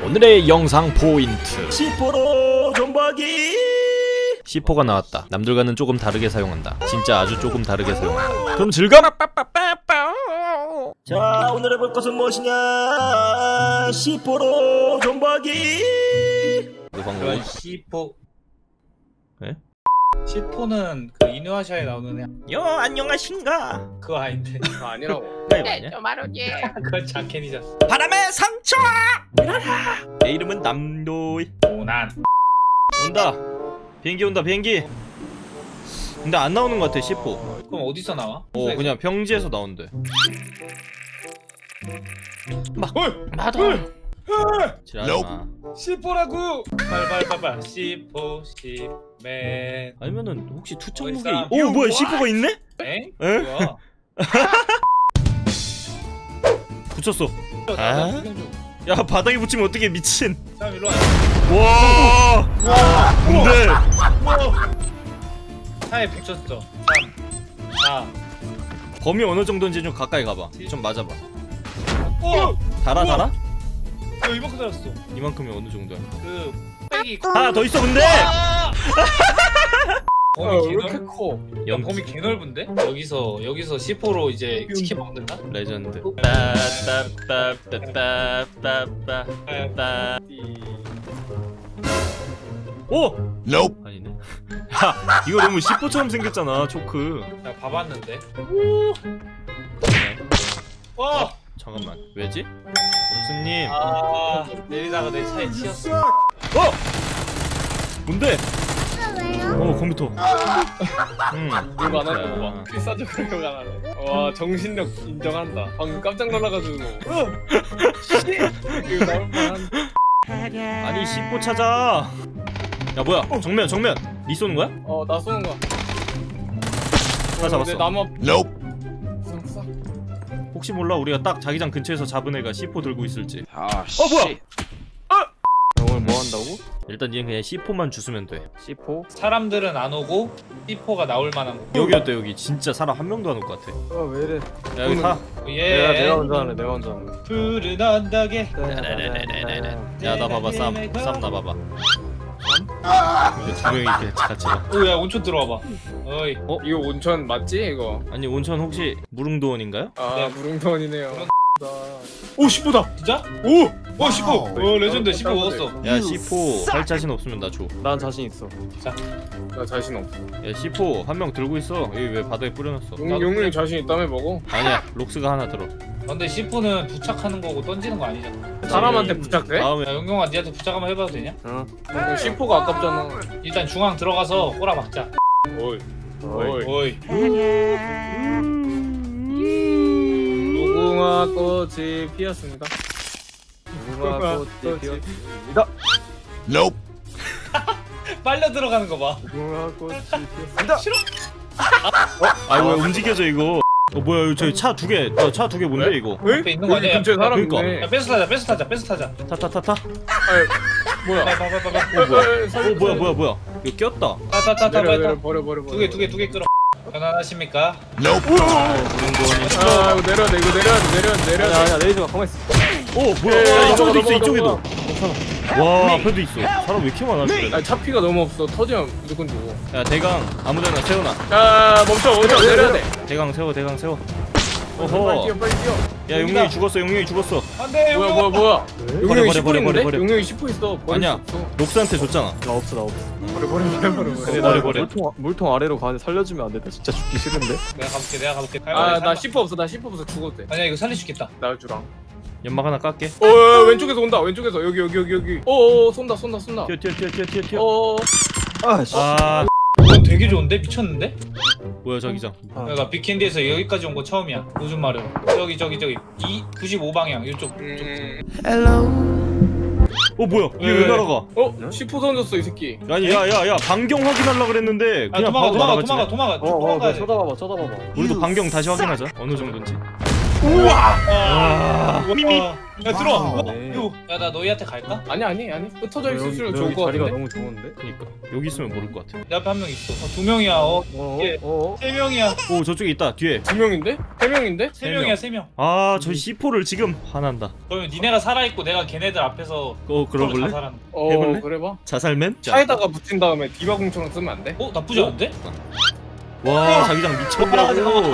오늘의 영상 포인트 C4로 존버하기. C4가 나왔다. 남들과는 조금 다르게 사용한다. 진짜 아주 조금 다르게 사용한다. 그럼 즐거워! 자, 오늘 해볼 것은 무엇이냐? C4로 존버하기. 그 방법은? 그런 C4. 네? C4는 그 이누아샤에 나오는 여, 안녕하신가? 그거 아닌데. 그거 아니라고. 네, 그건 자켓이잖아. 바람의 상처! 일어나! 내 이름은 남도이. 오난. 온다. 비행기 온다. 비행기. 근데 안 나오는 것 같아. C4. 그럼 어디서 나와? 그냥 평지에서 나온대. 맞아. 지랄하지마. C4라고. 빨빨빨빨. C4 10맨. 아니면은 혹시 투척 무기? 어딨어? 오 뭐야 C4가 있네? 엥? 에? 뭐야? 붙였어. 아? 야 바닥에 붙이면 어떻게 미친? 사람 일로 와. 와. 뭔데? 차에 붙였어. 3 4 범위 어느 정도인지 좀 가까이 가봐. 좀 맞아봐. 오! 달아? 야 이만큼 달았어. 이만큼이 어느 정도야? 그 빽이 하나 더 있어 근데! 범위 왜 개 이렇게 넓. 커? 야 범위 개 넓은데? 여기서 C4로 이제 치킨 먹는다? 레전드. 오! Nope. 아니네. 야 이거 너무 C4처럼 생겼잖아 초크. 나 봐봤는데. 와! 잠깐만 왜지? 옥수님. 아 내리다가 내 차에 치였어. 뭔데? 컴퓨터. 욕 안 하는 거 야. 봐. 필사적으로 욕 안 하네. 와 정신력 인정한다. 방금 깜짝 놀라가지고. 이거 나올 뻔한. 아니 C4 찾아. 야 뭐야? 정면. 니 쏘는 거야? 나 쏘는 거야. 다 잡았어. 내 나무 앞. Nope. 싹싹. 혹시 몰라 우리가 딱 자기장 근처에서 잡은 애가 C4 들고 있을지. 아, 뭐야? 오늘 뭐 한다고? 일단 얘는 그냥 C4만 주스면 돼. C4? 사람들은 안 오고 C4가 나올 만한 거. 여기였대 여기. 진짜 사람 한 명도 안 올 것 같아. 왜 이래? 야 여기 타. 예. 내가 운전하네. 내가 운전하네. 푸른 언덕에. 야 나 봐봐 쌈 나 봐봐. 근데 두 명이 이렇게 같이 가. 오야 온천 들어와봐. 어이. 이거 온천 맞지 이거? 아니 온천 혹시 무릉도원인가요? 아 네. 무릉도원이네요. 오 C4다. 진짜? 오! 오 C4. 오 레전드 C4 먹었어. 야 C4 할 자신 없으면 나 줘. 난 자신 있어. 나 자신 없어. 야 C4 한 명 들고 있어. 여기 왜 바닥에 뿌려놨어? 용룡이 자신 있다며 먹어? 아니야 록스가 하나 들어. 근데 C4는 부착하는 거고 던지는 거 아니잖아. 사람한테 부착돼? 다음에 야 용용아 니한테 부착 한번 해봐도 되냐? 응. C4가 아깝잖아. 일단 중앙 들어가서 꼬라 박자. 어이. 어이. 무궁화 꽃이 피었습니다. 무궁화 꽃이 피었습니다. Nope. 빨려 들어가는 거 봐. 무궁화 꽃이 피었습니다. 싫어? 아 왜 움직여져 이거? 뭐야 저기 차 두 개. 차 두 개 뭔데 왜? 이거? 앞에 있는 거 여기 아니야? 근처에 사람 그러니까. 있네. 야 뺏어 타자. 타타타타. 뭐야? 봐봐. 뭐야? 이거 꼈다. 타타타타 내려 빨리 버려. 두 개 끌어. 편안하십니까? Nope. 무릉도원이. 아 이거 내려야 돼. 아니야 내리지 마. 가만 있어. 뭐야? 야, 이쪽에도 있어 넘어가, 이쪽에도. 와 앞에도 있어. 사람 왜 이렇게 많아 그래? 아 차피가 너무 없어. 터지면 무조건 죽어. 야 대강 아무데나 세워놔. 야 멈춰 내려야 돼. 대강 세워. 빨리 어허. 뛰어. 야 용룡이 죽었어. 안돼 용용. 뭐야? 용룡이 버려. 10% 있는데? 용룡이 10% 있어. 버릴 아니야. 수 없어. 록스한테 줬잖아. 나 없어. 버려. 버려. 물통 아래로 가는데 살려주면 안 돼. 나 진짜 죽기 싫은데. 내가 가볼게. 아나 10% 없어. 나 10% 없어. 죽어도 돼. 아니야 이거 살려주겠다. 나 주랑. 연막 하나 깎게. 왼쪽에서 온다. 왼쪽에서 여기. 쏜다. 뛰어. 아씨. 아 이건 되게 좋은데? 미쳤는데? 뭐야 자기장. 내가 빅캔디에서 여기까지 온 거 처음이야. 요즘 말은 저기 95방향 이쪽. 뭐야? 얘 왜 날아가? 10% 던졌어 이 새끼. 아니 야 반경 확인하려고 그랬는데 아 그냥 바로 날아갔지. 도망가. 그래 쳐다봐야 돼. 쳐다봐봐. 우리도 반경 다시 확인하자. 어느 정도인지. 우와. 미미. 야 들어와. 아, 우와, 네. 요. 야나 너희한테 갈까? 아니 흩어져 있을수록 여기 좋을 것 자리가 같은데. 너무 좋은데? 그니까 여기 있으면 모를 것 같아. 내 앞에 한 명 있어. 두 명이야. 예. 어? 세 명이야. 오 저쪽에 있다 뒤에. 2명인데? 3명인데? 세 명이야 세 명. 아 저 C4를 지금 화난다. 그러면 니네가 살아 있고 내가 걔네들 앞에서 어 그러볼래? 자살하는. 해볼래? 그래봐. 자살맨? 차에다가 붙인 다음에 디바공처럼 쓰면 안 돼? 나쁘지 않은데? 와 자기장 미쳤다고.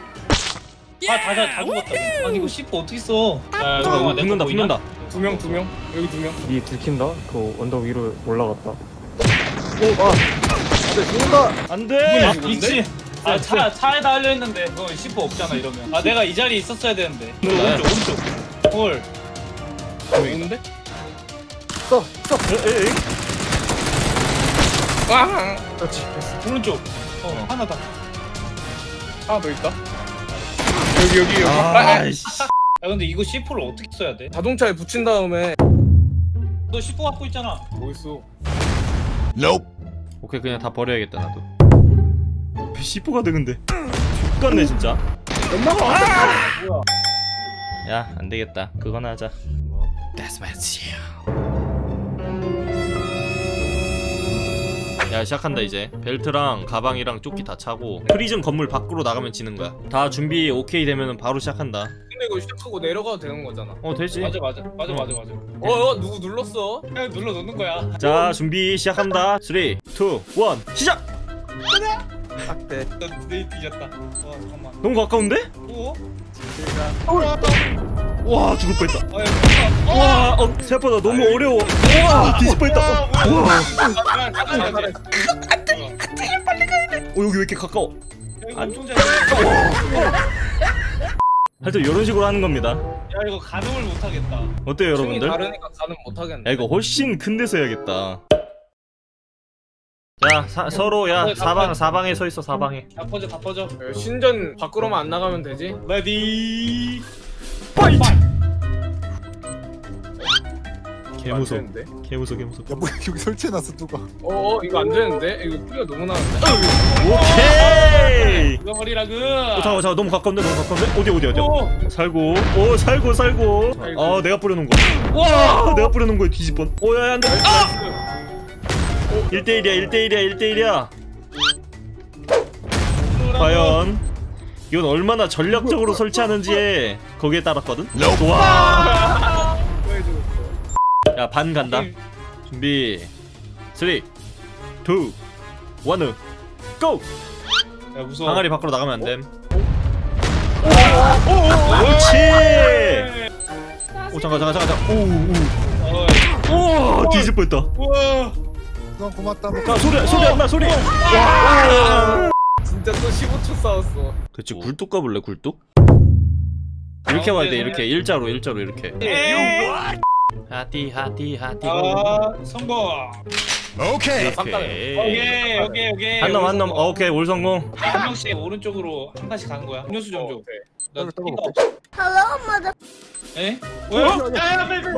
다 죽었다. 아니 이거 C4 어떻게 써? 야 어, 붙는다 붙는다. 2명 여기 2명. 니 들킨다? 그 언덕 위로 올라갔다. 근데 죽는다! 안돼. 아 미치. 차에다 하려 했는데 그거 C4 없잖아 이러면. 내가 이 자리에 있었어야 되는데. 오른쪽. 헐. 있는데? 써! 와! 그렇지. 오른쪽. 하나 다. 하나 더 있다. 여기. 아이씨. 야 근데 이거 C4를 어떻게 써야 돼? 자동차에 붙인 다음에 너 C4 갖고 있잖아. 뭐 있어? 오케이 그냥 다 버려야겠다 나도. C4가 되는데. 죽겠네 진짜. 뭐야? 야 안되겠다. 그거나 하자. 데스매치. 야 시작한다 이제. 벨트랑 가방이랑 조끼 다 차고 프리즌 건물 밖으로 나가면 지는 거야. 다 준비 오케이 되면은 바로 시작한다. 근데 이거 시작하고 내려가도 되는 거잖아. 되지. 맞아. 누구 눌렀어? 그냥 눌러 놓는 거야. 자 준비 시작합니다. 3, 2, 1 시작. 딱대. 내 뒤졌다. 와 잠깐만. 너무 가까운데? 오? 와 죽을 뻔했다. 야 와 생각보다 너무 어려워. 와 뒤질 뻔했다. 와 여기 왜 이렇게 가까워? 엄청 잘. 하여튼 이런 식으로 하는 겁니다. 야 이거 가늠을 못 하겠다. 어때요 층이 여러분들? 다르니까 가는 못 하겠네. 야 이거 훨씬 큰 데서 해야겠다. 자 서로 야 사방에 서 있어. 사방에. 다 퍼져. 신전 밖으로만 안 나가면 되지? 레디. 파이트. 이거 안 개무서. 되는데? 개무서. 야 뭐야 여기 설치해놨어 누가. 이거 안 되는데? 이거 피가 너무 나는데? 오케이. 죽어버리라고. 잠깐 너무 가까운데 어디 오. 살고 아 내가 뿌려놓은 거. 내가 뿌려놓은 거에 뒤집번. 오야 안돼. 1대1이야. 과연 이건 얼마나 전략적으로 설치하는지에 거기에 따랐거든. 와. 야 반 간다. 준비 3, 2, 1 고! 야 무서워. 항아리 밖으로 나가면 안 됨. 그렇지. 오 잠깐. 오 뒤질 뻔했다. 우와. 넌 고맙다. 야 소리 안 나. 소리. 진짜 또 15초 싸웠어. 그치 굴뚝 가볼래 굴뚝? 이렇게 와야 돼. 이렇게 일자로 이렇게. 하티. 성공. 오케이. 오케이. 한 놈. 오케이 올 성공. 한 명씩 오른쪽으로 한 칸씩 가는 거야. 음료수 좀 줘. 나 떨어, 피가 떨어. 없어. Hello, mother. 에? 왜? 야, 빨리.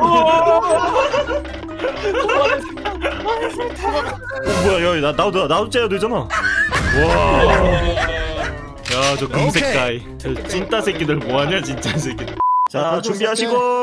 뭐야 야 나도 째야 되잖아. 와. 야 저 금색 가이. 저 찐따 새끼들 뭐하냐 진짜 새끼들. 자 준비하시고.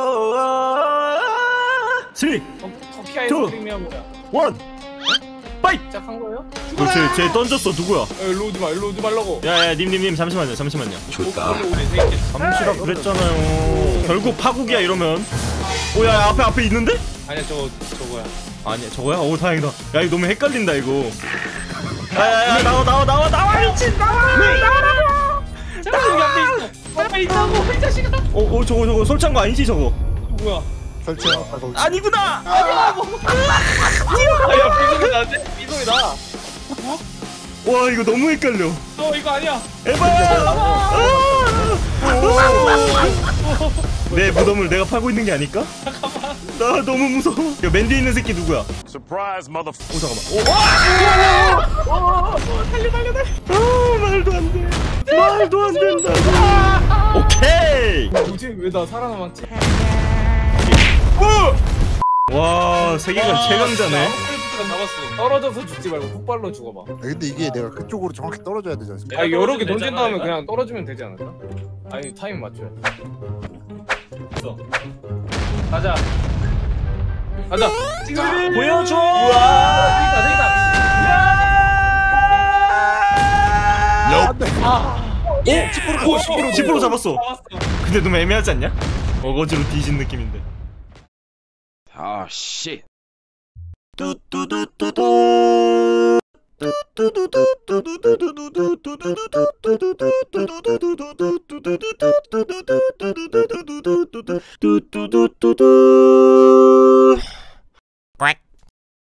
3, 2, 커피 아이스크림이 뭐야? 1 파이트! 시작한 거예요? 쟤 던졌어 누구야? 일로 오지 말라고. 야야 님 잠시만요. 좋다. 잠시라 그랬잖아요. 결국 파국이야 이러면. 오야 앞에 있는데? 아니야 저거야. 아니야 저거야? 오 다행이다. 야 이거 너무 헷갈린다 이거. 야야야 나와 미친 나와라고. 잠깐 여기 앞에 있다고 이 자식아. 저거 설치한 거 아니지 저거? 뭐야? 설치해놨다고. 아니구나. 삐소리 나. 와 이거 너무 헷갈려. 이거 아니야. 에바야. 내 무덤을 내가 파고 있는 게 아닐까? 잠깐만. 나 너무 무서워. 야 맨 뒤에 있는 새끼 누구야? Surprise, mother. 오 잠깐만. 말도 안 된다. 오케이. 도대체 왜 나 살아남았지? 와 세계관 최강자네. 잡았으니까 잡았어. 떨어져서 죽지 말고 폭발로 죽어봐. 근데 이게 내가 그쪽으로 정확히 떨어져야 되지 않습니까? 아 여러 개 던진 떨어지면 다음에 되잖아, 그냥 떨어지면 되지 않을까? 아니 타임 맞춰야 돼. 있어. 가자. 가자. 보여줘. 오, 10% 잡았어. 잡았어. 근데 너무 애매하지 않냐? 어거지로 뒤진 느낌인데. 아 씨. 뚜뚜뚜뚜뚜